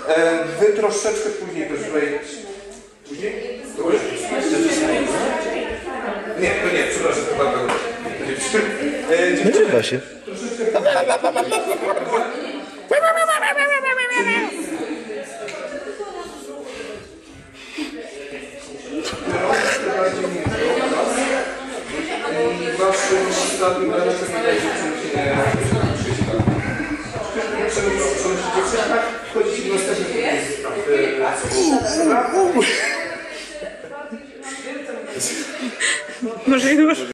Wy troszeczkę później też wejdziecie. Później? Nie, to nie, przepraszam, chyba to nagrywa się. I waszym stadium na razie wchodzicie w następny. Może już.